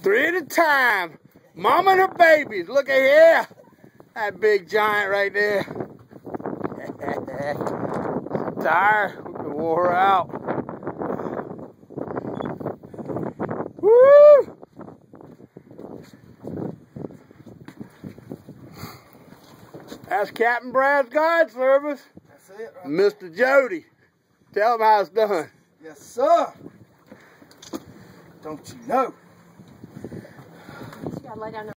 Three at a time. Mama and her babies. Look at here. That big giant right there. Tired. We can wore her out. Woo! That's Captain Brad's guide service. That's it, right? Mr. Jody. Tell him how it's done. Yes, sir. Don't you know? You gotta lay down